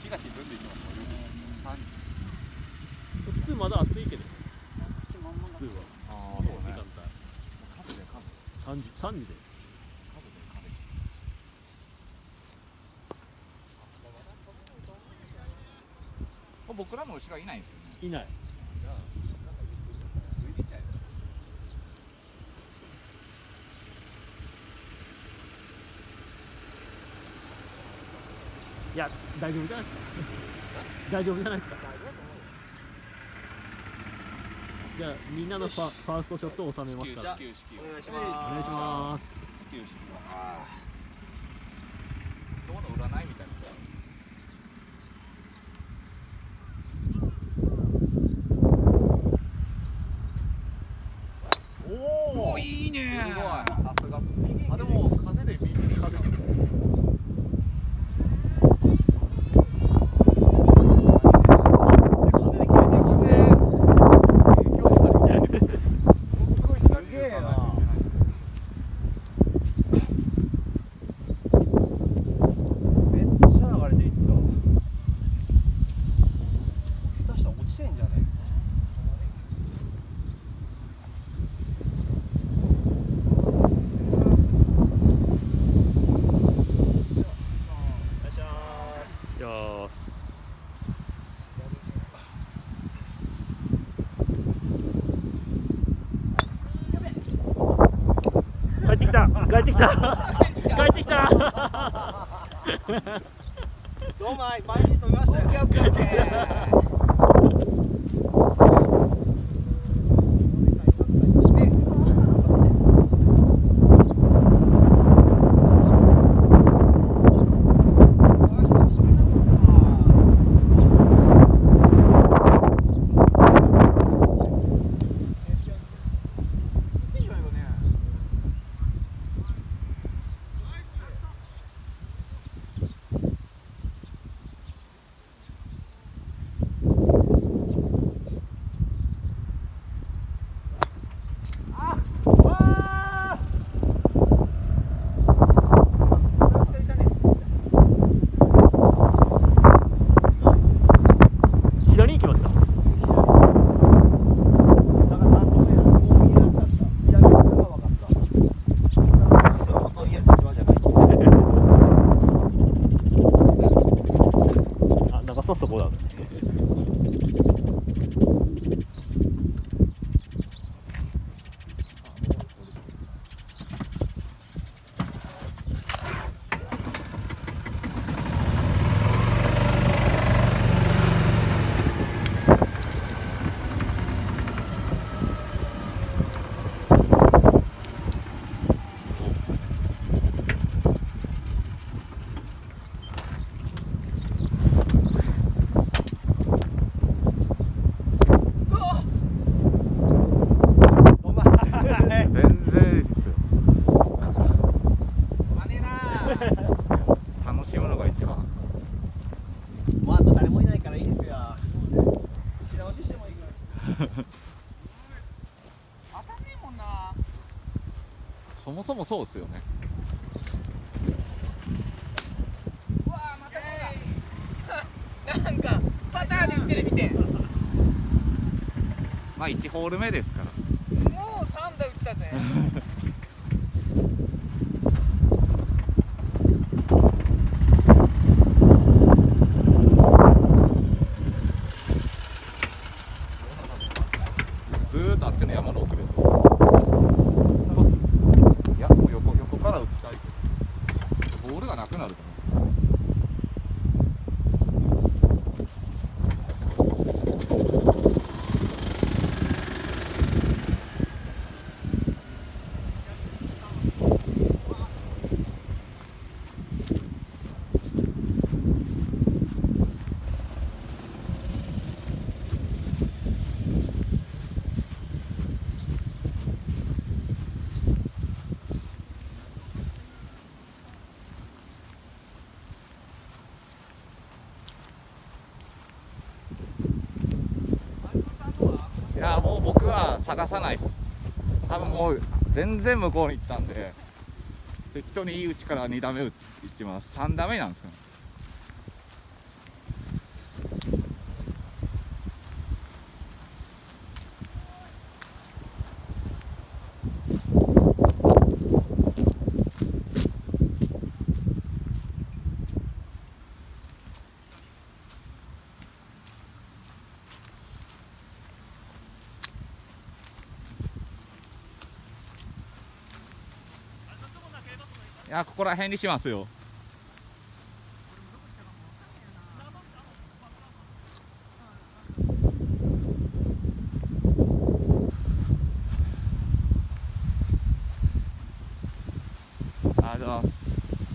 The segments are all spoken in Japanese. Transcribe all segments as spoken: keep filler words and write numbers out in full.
が沈んでいきます。 普通まだ暑いけど。普通は。 ああ、そうね。 時間帯。三時、三時で。 僕らの後ろはいないんですよね。 いない。いや、大丈夫じゃないですか。大丈夫じゃないですか。じゃあ、みんなのファ、ファーストショットを収めますから。お願いします。お願いします。 今日の占いみたいな。おお、いいね。すごい。さすが。あ、でも風で右に風。 帰ってきた帰ってきた帰ってきたどうも前に飛びましたよ。 そこだね。 そもそもそうですよね。 うわー、またそうだ。なんかパターンで打ってる見て。 まあいちホール目ですから。 もうさん打ったぜ。 ずーっとあっちの山の奥です。いや、もう横横から打ちたいけど、ボールがなくなると思う。いやもう僕は探さないです。多分もう全然向こうに行ったんで、適当にいい位置からに打目打ちます。さん打目なんですかね。 いやここら辺にしますよ。ありがとうございます。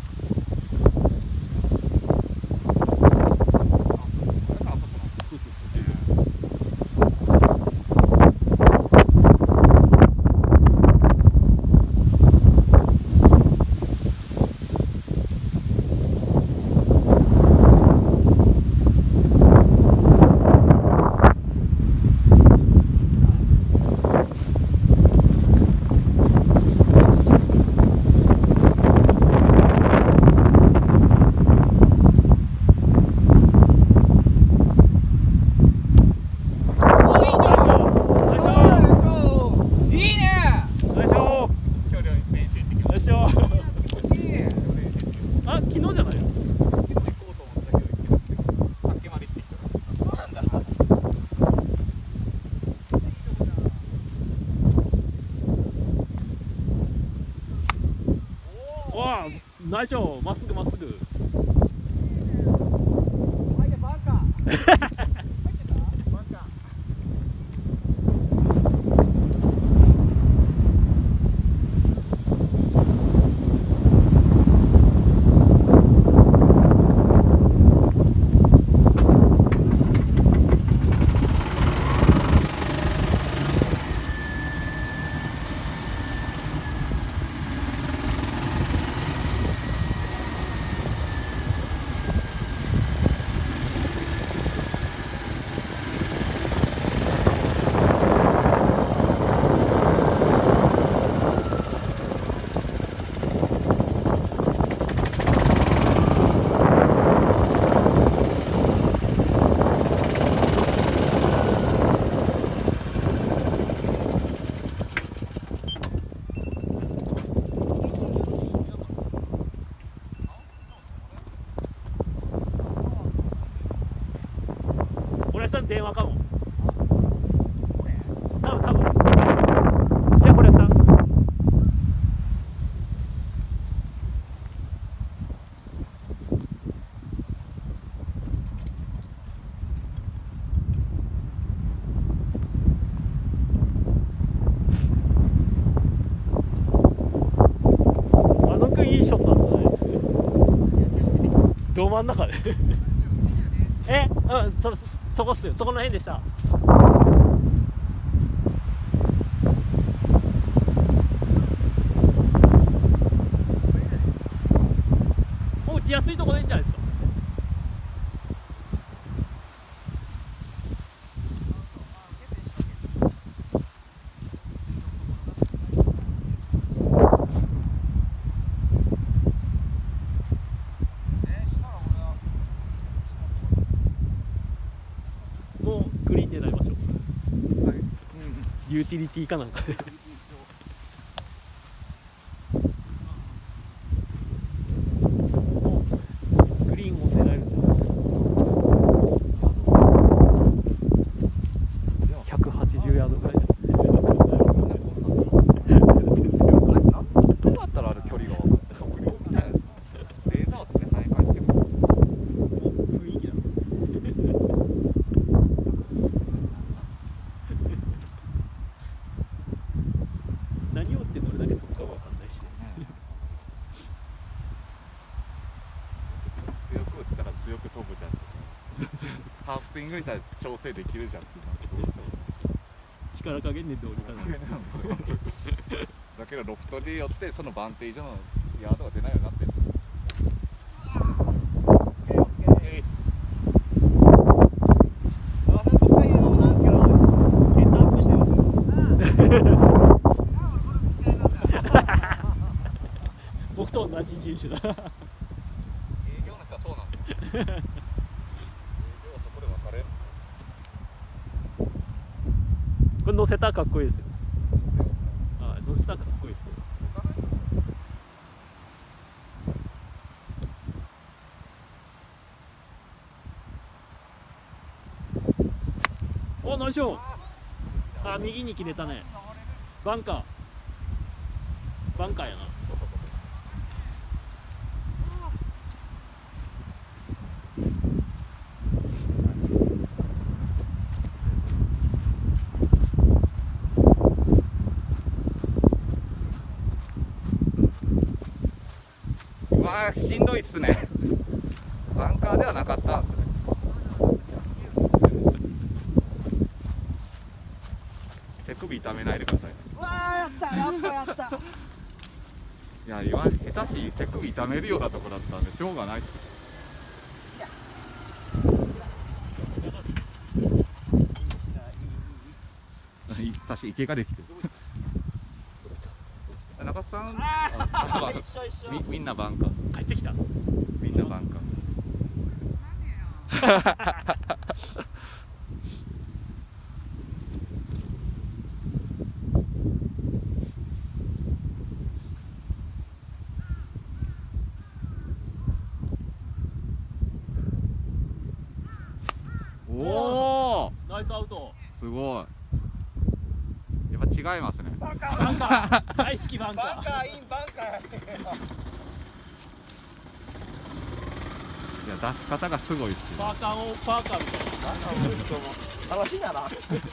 ナイスショー、まっすぐまっすぐ。電話かも。多分多分。じゃあこれさん。あのくいいショットだったね。ど真ん中で。え、うん、それ。そこっすよ、そこの辺でした。もう打ちやすいとこでいいんじゃないですか。ユーティリティかなんかでグリーンも狙えるんじゃないひゃくはちじゅうヤードぐらいじゃどうやったらある距離が分かって測量みたいなレーザーって跳ね返ってる雰囲気だろ何をってどれだけ飛ぶか分かんないし、 強く打ったら強く飛ぶじゃんハーフスイングにしたら調整できるじゃん力加減でどうにかなるだけどロフトによってその番手以上のヤードが出ないようになってる。 僕と同じ人種だ。 営業の人はそうなんだ。営業はそこで分かれる。 これ乗せたらかっこいいですよ。あ、乗せたらかっこいいですよ。お、ナイスショー。あ、右に切れたね。バンカー。バンカーやな。 わーしんどいっすね。バンカーではなかったんですね。手首痛めないでください。 うわー、やったやっぱやった。 いや今下手し手首痛めるようなとこだったんでしょうがないっす。確か池ができてる。中田さん、あとは一緒一緒。 みみんなバンカー。 帰ってきた。 みんなバンカー。おお、 ナイスアウト。 すごい。やっぱ違いますね。 バンカーバンカー大好きバンカバンカー。 ーインバンカー。 いや出し方がすごいですよ。 パーカーをパーカーみたいな。 バンカーを見るとも楽しいなな。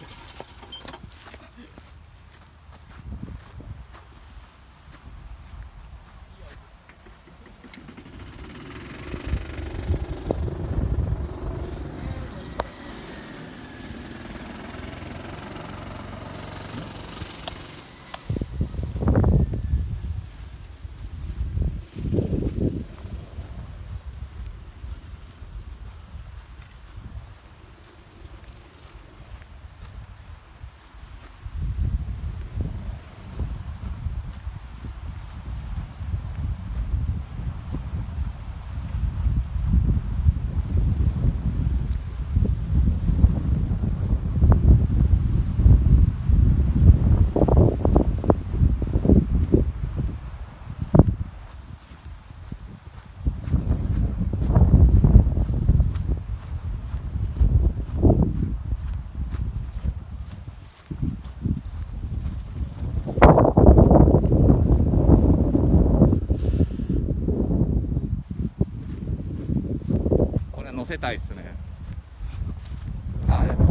乗せたいっすね。あ、こ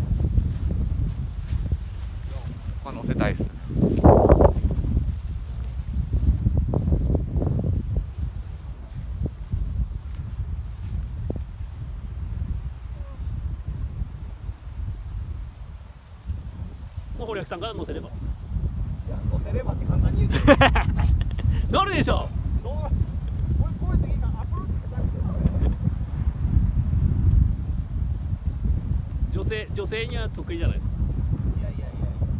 こは乗せたいっすね。 もう堀脇さんから乗せれば。 いや、乗せればって簡単に言うけど。 乗るでしょ。 どうこれこういう時にアプローチ下手くそだね。 女性女性には得意じゃないですか。 いやいやいやい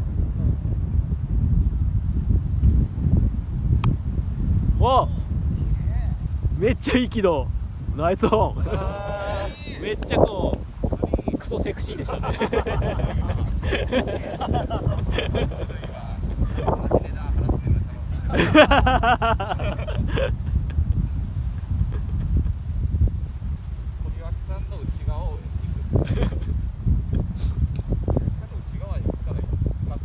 や。 お、めっちゃいい軌道。ナイスオン。 あめっちゃこうクソセクシーでしたね。 堀脇さんの内側を行く。内側に行ったらいい。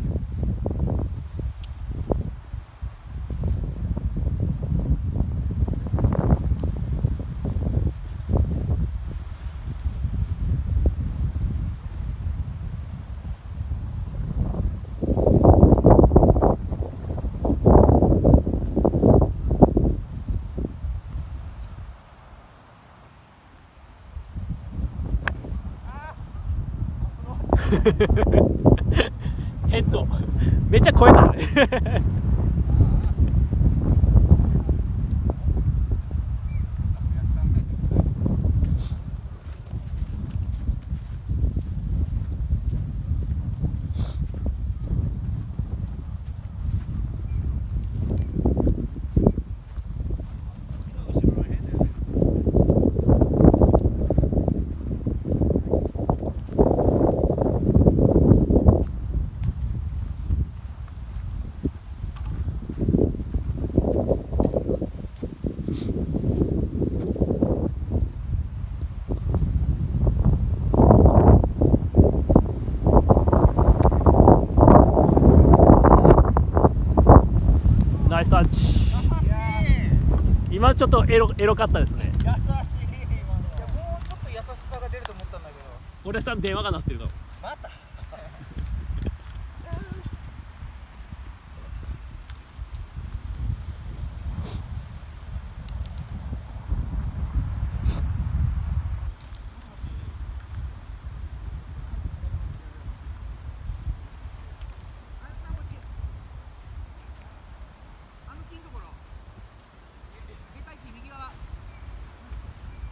ヘッドめっちゃ超えたね。ナイスタッチ。今ちょっとエロエロかったですね。 優しい今の。 いやもうちょっと優しさが出ると思ったんだけど。 俺さん電話が鳴ってるの。 また。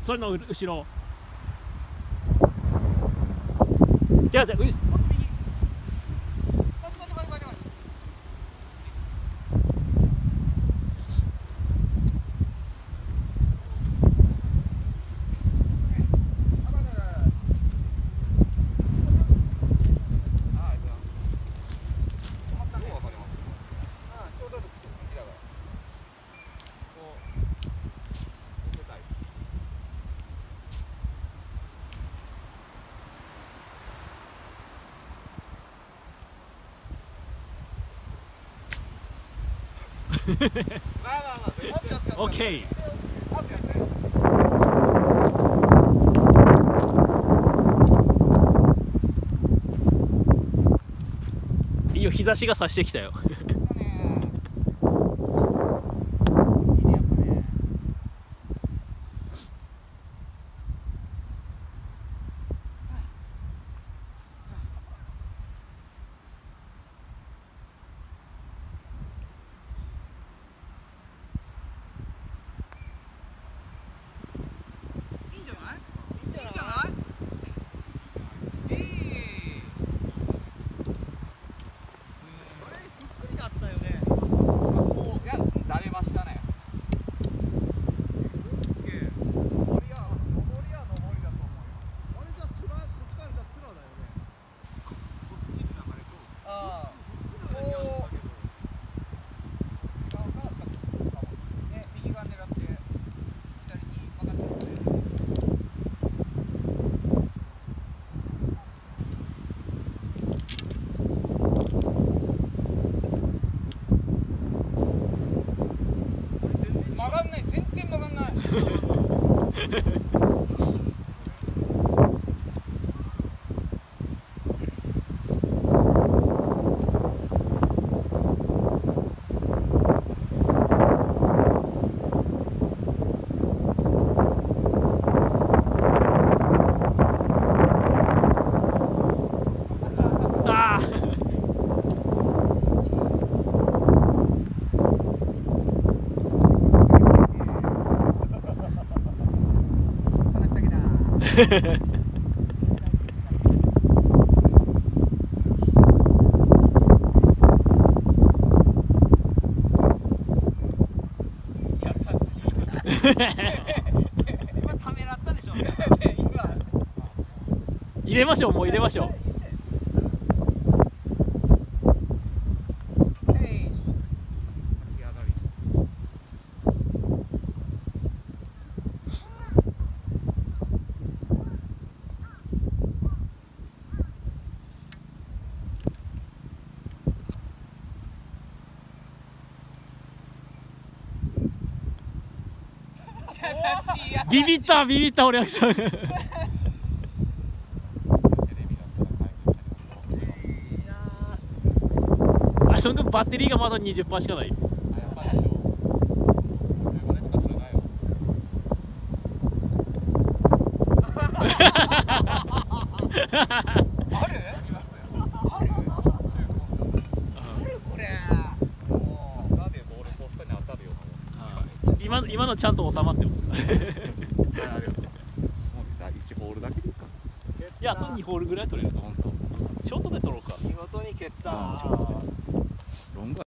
それの後ろ。違う違う、うもっと右。こっちこっちこっちこっちこっち。 オッケー。いいよ、日差しが差してきたよ。 いいんじゃない？いいんじゃない？いい。 あれゆっくりだったよね。 こういや慣れましたね。 登りは登りは登りだと思うよ。あれじゃつらこっちからじゃつらだよね。こっちに流れと。 ああ。 こうやったけど。 ね、右側狙って左に曲がってますね。曲がんない、全然曲がんない。 ああ。 今ためらったでしょ。 入れましょう、もう入れましょう。ビビったビビった俺はさん。あ、そのバッテリーがまだ にじゅっパーセント しかない。 ある？ある？これ。 今今のちゃんと収まってますか？ もういちホールだけでいいか。 いや、あとにホールぐらい取れると。 本当。 ショートで取ろうか。 見事に蹴った。 ロング